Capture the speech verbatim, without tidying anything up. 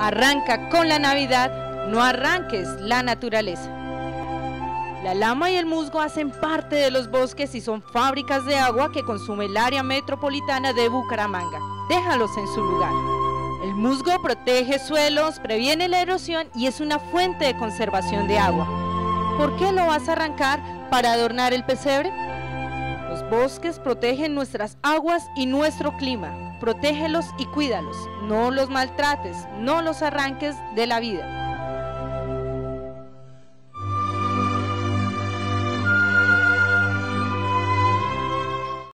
Arranca con la Navidad, no arranques la naturaleza. La lama y el musgo hacen parte de los bosques y son fábricas de agua que consume el área metropolitana de Bucaramanga. Déjalos en su lugar. El musgo protege suelos, previene la erosión y es una fuente de conservación de agua. ¿Por qué lo vas a arrancar para adornar el pesebre? Los bosques protegen nuestras aguas y nuestro clima. Protégelos y cuídalos. No los maltrates, no los arranques de la vida.